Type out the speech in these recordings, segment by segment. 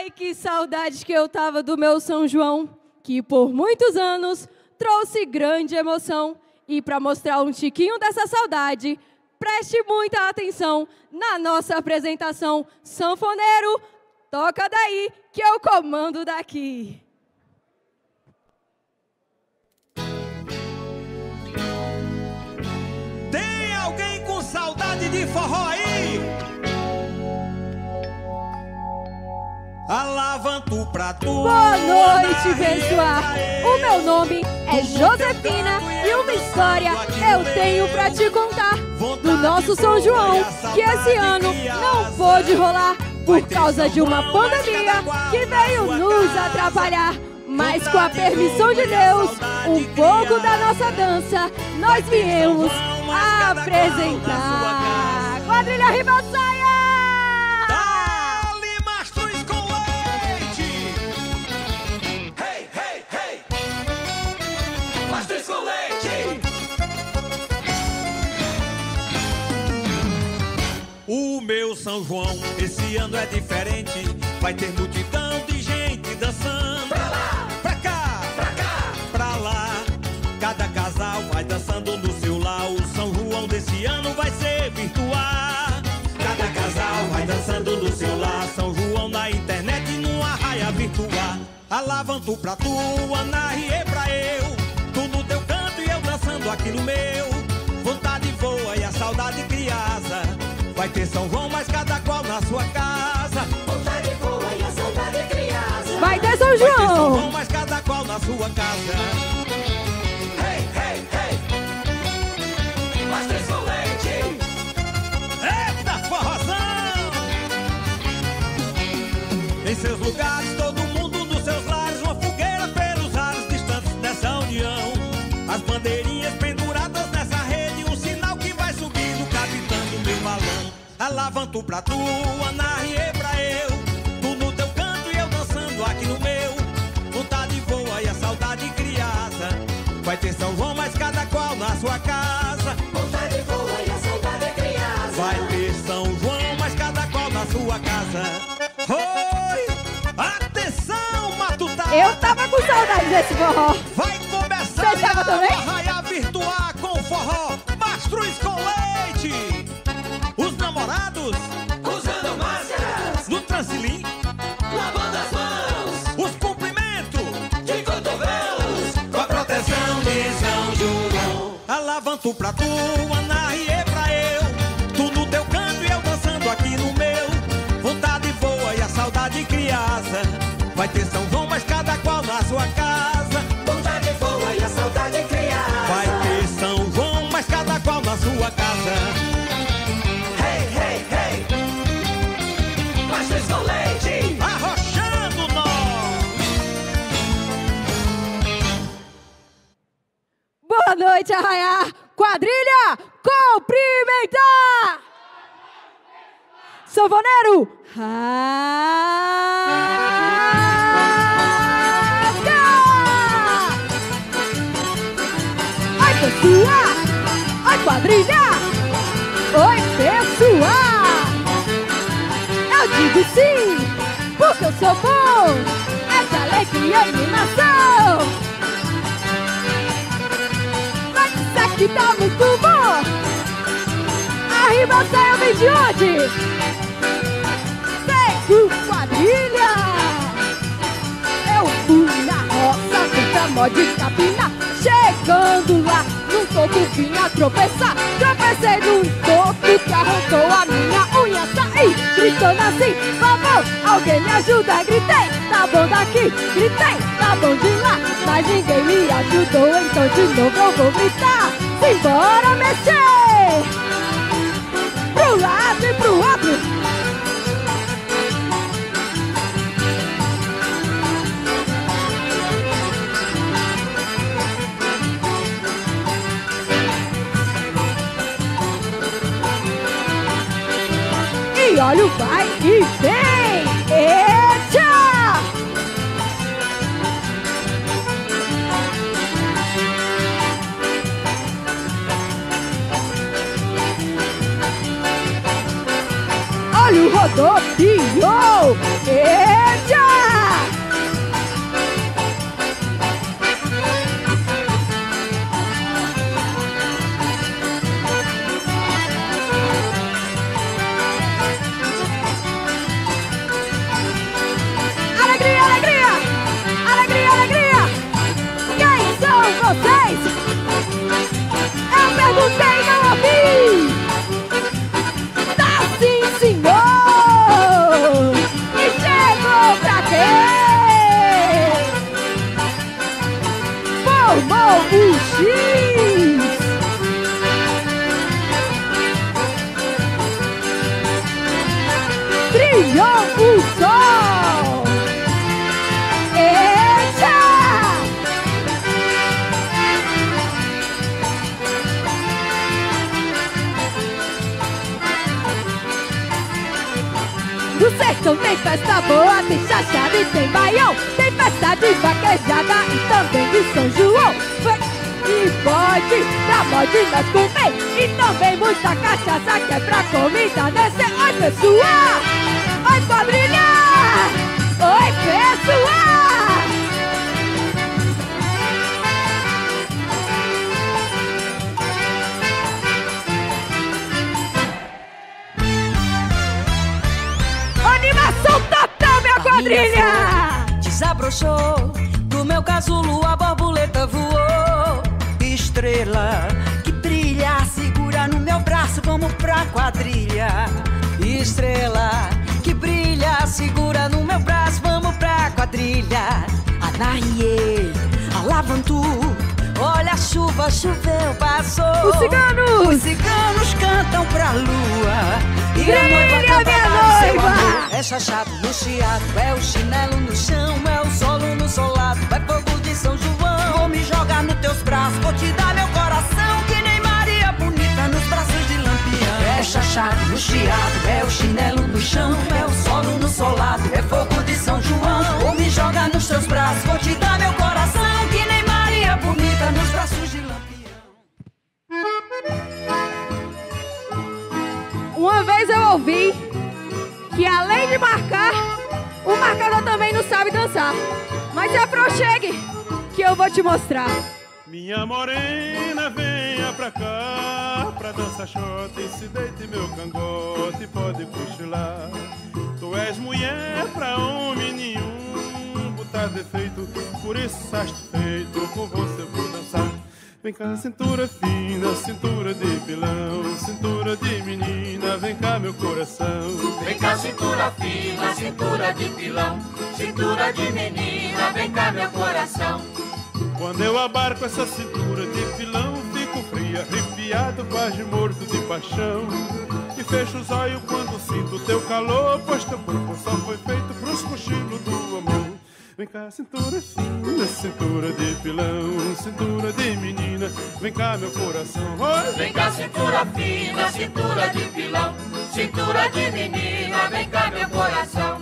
Que saudade que eu tava do meu São João, que por muitos anos trouxe grande emoção. E para mostrar um tiquinho dessa saudade, preste muita atenção na nossa apresentação. Sanfoneiro, toca daí que eu comando daqui. Tem alguém com saudade de forró aí? Alavanto pra tu. Boa noite, pessoal. O meu nome é Josefina e uma história eu tenho pra te contar do nosso São João, que esse ano não pôde rolar por causa de uma pandemia que veio nos atrapalhar. Mas com a permissão de Deus, um pouco da nossa dança nós viemos apresentar. Quadrilha Ribaçaia! O meu São João esse ano é diferente. Vai ter multidão de gente dançando. Pra lá, pra cá, pra lá. Cada casal vai dançando no seu lar. O São João desse ano vai ser virtual. Cada casal vai dançando no seu lar. São João na internet e numa raia virtual. Alavanto pra tu, Ana Rie pra eu. Tu no teu canto e eu dançando aqui no meu. Vontade voa e a saudade criança. Vai ter São João, mas cada qual na sua casa. Vontade boa e a saudade criança. Vai ter São Vai ter São João, João, mas cada qual na sua casa. Hey, hey, hey. Pastéis com leite. Eita, forrozão! Em seus lugares, todo mundo nos seus lares. Uma fogueira pelos ares distantes dessa união. As bandeirinhas penduradas nessa rede. Um sinal que vai subindo, capitando meu balão. Alavanto pra tu, Ana Rie pra eu. Tu no teu canto e eu dançando aqui no meu. Vontade voa e a saudade criança. Vai ter São João, mas cada qual na sua casa. Vontade boa e a saudade criança. Vai ter São João, mas cada qual na sua casa. Oi! Atenção, Matutá! eu tava com saudade desse forró. Vai começar Você tava também? a raia virtual com forró. Mastruz com leite. Os namorados Usando máscaras. no transilim. Lavando as mãos. Os cumprimentos De cotovelos. Com a proteção de São João. alavanto pra tu, Ana Rie pra eu. Tu no teu canto e eu dançando aqui no meu. Vontade voa e a saudade criança. Vai ter São João, mas cada qual na sua casa. Vontade boa e a saudade criança. Vai ter São João, mas cada qual na sua casa. Hey, hey, hey. Pastéis com leite. Arrochando nós. Boa noite, Arraiá. Quadrilha, cumprimentar. Sanfoneiro, rasga. Ai, pessoal. Ai, quadrilha. Oi, pessoal. Eu digo sim, porque eu sou bom. Essa alegria e animação. Vai dizer que tá muito bom. A Ribaçaia vem de onde? Vem do quadrilha. Eu fui na roça, feita mó de capina. Chegando lá, num toco vinha tropeçar. Tropecei num toco que arrancou a minha unha. Saí gritando assim, vamos, alguém me ajuda. Gritei, tá bom daqui, gritei, tá bom de lá. Mas ninguém me ajudou, então de novo eu vou gritar. Simbora mexer, pro lado e pro outro. E olha o vai e vem! Eita! Olha o rodopio! Eita! vez. Eu perguntei, não ouvi. Tá sim, senhor. E chegou pra quê? Formou o X. Brilhou o sol. Eita! No sertão tem festa boa, tem chachada e tem baião. Tem festa de vaquejada e também de São João. E pode, pra pode nós comer. E também muita cachaça que é pra comida descer. Oi, pessoal! Oi, quadrilha! Oi, pessoal! Animação total, minha quadrilha! Desabrochou, do meu casulo a borboleta voou. Estrela que brilha, segura no meu braço, vamos pra quadrilha. Estrela que brilha, segura no meu braço, vamos pra quadrilha. Anaie, Alavantu, olha a chuva, choveu, passou. Os ciganos cantam pra lua. E a noiva canta para o seu amor. É chachado no chiado, é o chinelo no chão, é o solo no solado, é fogo de São João. Vou me jogar nos teus braços, vou te dar meu coração, que nem Maria Bonita nos braços de Lampião. É chachado no chiado, é o chinelo no chão, é o solo no solado, é fogo de São João. Vou me jogar nos teus braços, vou te dar meu coração, que nem Maria Bonita nos braços de Lampião. Uma vez eu ouvi que além de marcar, o marcador também não sabe dançar. Mas é prochegue que eu vou te mostrar. Minha morena, venha pra cá, pra dançar xota e se deite meu cangote, pode cochilar. Tu és mulher pra homem nenhum, botar defeito, por isso estás feito, com você vou dançar. Vem cá, cintura fina, cintura de pilão, cintura de menina, vem cá meu coração. Vem cá, cintura fina, cintura de pilão, cintura de menina, vem cá meu coração. Quando eu abarco essa cintura de pilão, fico fria, arrepiado, quase morto de paixão. E fecho os olhos quando sinto teu calor, pois teu corpo só foi feito pros cochilos do amor. Vem cá, cintura fina, cintura de pilão, cintura de menina, vem cá meu coração. Oi! Vem cá, cintura fina, cintura de pilão, cintura de menina, vem cá meu coração.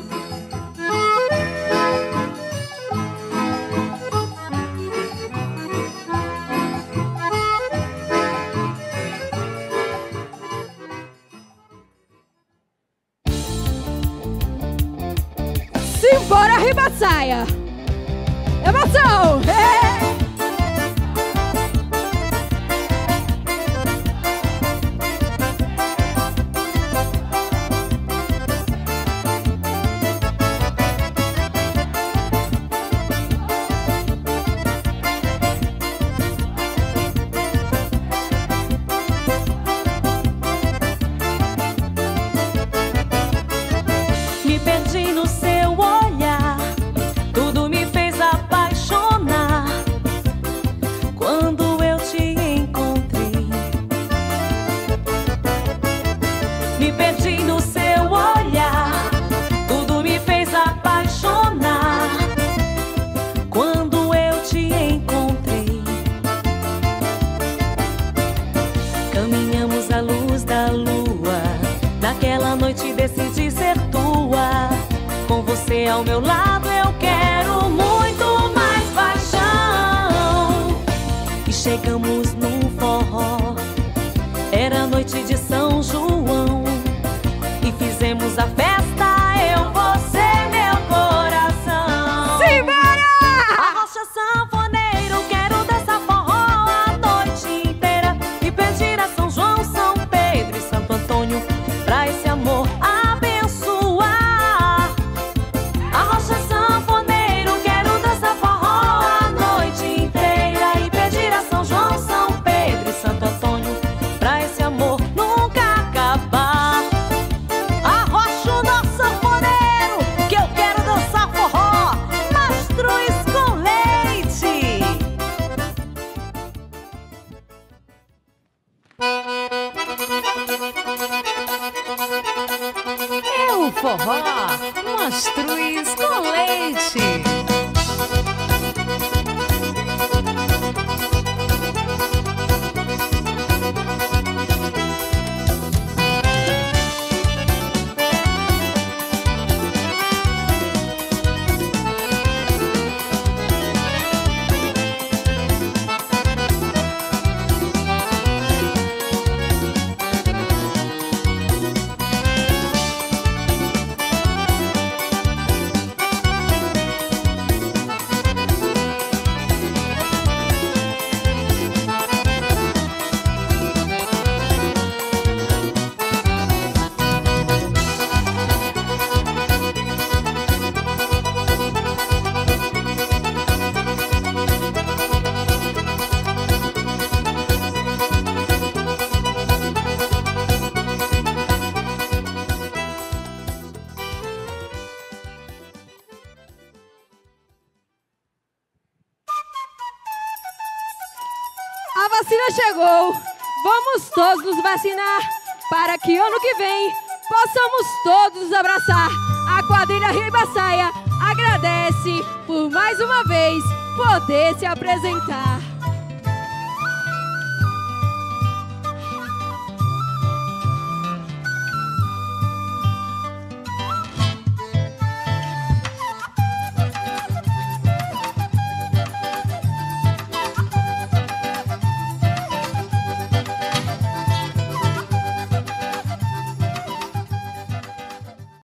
Simbora, Ribaçaia! Emoção! Me perdi no seu olhar, tudo me fez apaixonar. Quando eu te encontrei, me perdi no seu olhar, tudo me fez apaixonar. Quando eu te encontrei, caminhamos à luz da lua, naquela noite decidi ser tua. Com você ao meu lado eu quero muito mais paixão. E chegamos num forró, era noite de São João, e fizemos a festa, eu, você, meu coração. Simbora! Arrocha sanfoneiro, quero dançar forró a noite inteira e pedir a São João, São Pedro e Santo Antônio pra esse amor abençoar. Arrocha sanfoneiro, quero dançar forró a noite inteira e pedir a São Arroz com leite. A vacina chegou, vamos todos nos vacinar, para que ano que vem possamos todos nos abraçar. A quadrilha Ribaçaia agradece por mais uma vez poder se apresentar.